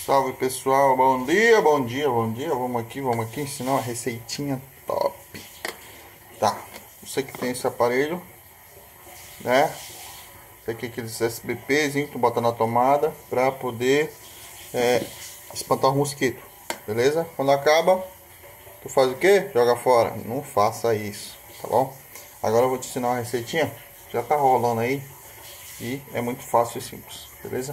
Salve pessoal, bom dia, bom dia, bom dia. Vamos aqui ensinar uma receitinha top. Tá, você que tem esse aparelho, né? Esse aqui é aqueles SBPzinho que tu bota na tomada pra poder espantar os mosquitos, beleza? Quando acaba, tu faz o que? Joga fora. Não faça isso, tá bom? Agora eu vou te ensinar uma receitinha, já tá rolando aí e é muito fácil e simples, beleza?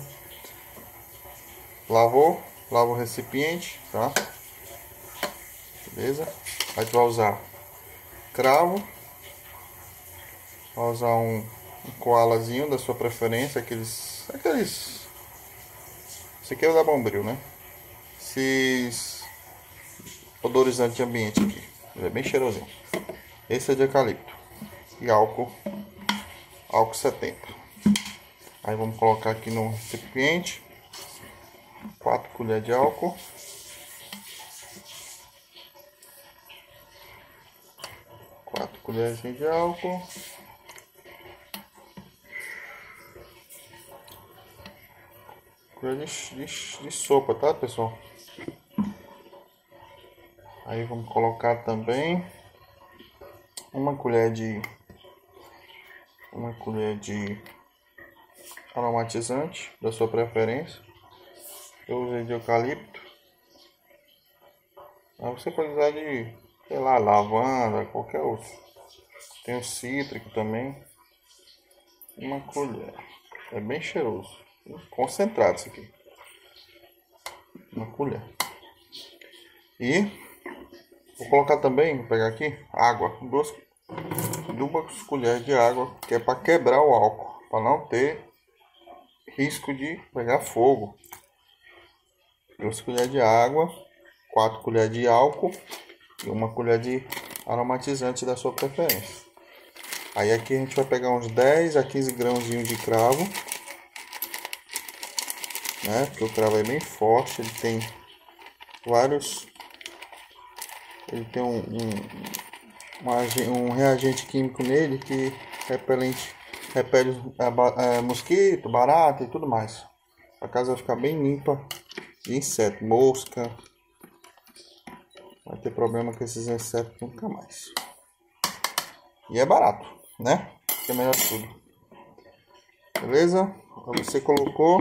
Lava o recipiente, tá? Beleza? Aí tu vai usar cravo, vai usar um koalazinho da sua preferência, aqueles, esse aqui é o da Bombril, né? Esses odorizantes de ambiente aqui, ele é bem cheirosinho. Esse é de eucalipto e álcool 70. Aí vamos colocar aqui no recipiente 4 colheres de álcool. 4 colheres de álcool. Colher de sopa, tá, pessoal? Aí vamos colocar também uma colher de aromatizante da sua preferência. Eu usei de eucalipto. Aí você pode usar de, sei lá, lavanda, qualquer outro. Tem o cítrico também. Uma colher. É bem cheiroso. Concentrado isso aqui. Uma colher. E vou colocar também, vou pegar aqui, água. Duas colheres de água, que é para quebrar o álcool. Para não ter risco de pegar fogo. 2 colheres de água, 4 colheres de álcool e 1 colher de aromatizante da sua preferência. Aí aqui a gente vai pegar uns 10 a 15 grãozinhos de cravo, né? Porque o cravo é bem forte, ele tem vários, ele tem um reagente químico nele que repele mosquito, barata e tudo mais. A casa vai ficar bem limpa de inseto, mosca. Vai ter problema com esses insetos nunca mais. E é barato, né? Que é melhor tudo. Beleza? Você colocou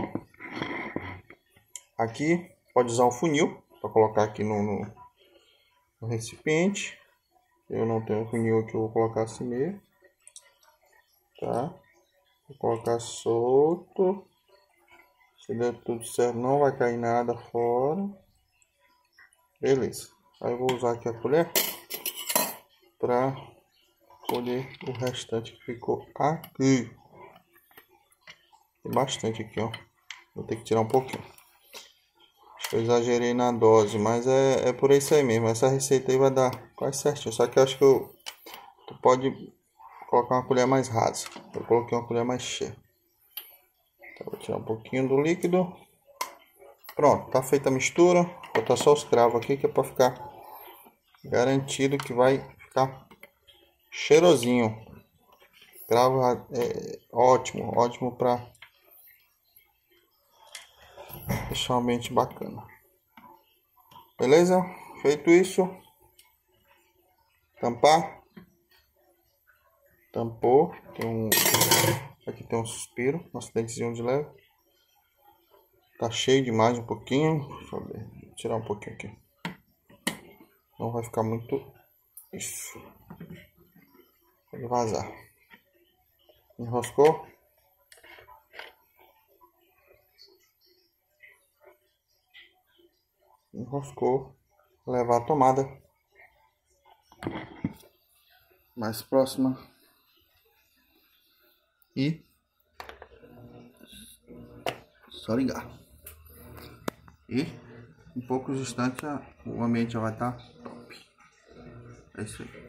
aqui, pode usar um funil para colocar aqui no recipiente. Eu não tenho funil aqui, eu vou colocar assim mesmo. Tá? Vou colocar solto. Se der tudo certo, não vai cair nada fora. Beleza. Aí eu vou usar aqui a colher para colher o restante que ficou aqui. Tem bastante aqui, ó. Vou ter que tirar um pouquinho. Acho que eu exagerei na dose, mas é por isso aí mesmo. Essa receita aí vai dar quase certinho. Só que eu acho que tu pode colocar uma colher mais rasa. Eu coloquei uma colher mais cheia. Então, vou tirar um pouquinho do líquido. Pronto, tá feita a mistura. Vou botar só os cravos aqui que é para ficar garantido que vai ficar cheirosinho. Cravo é ótimo para deixar o ambiente bacana. Beleza? Feito isso, tampar. Tampou. Aqui tem um suspiro, um acidentezinho de leve. Tá cheio demais um pouquinho. Deixa eu ver. Vou tirar um pouquinho aqui. Não vai ficar muito. Isso. Pode vazar. Enroscou. Enroscou. Levar a tomada mais próxima. E só ligar. E em poucos instantes o ambiente já vai estar top. É isso aí.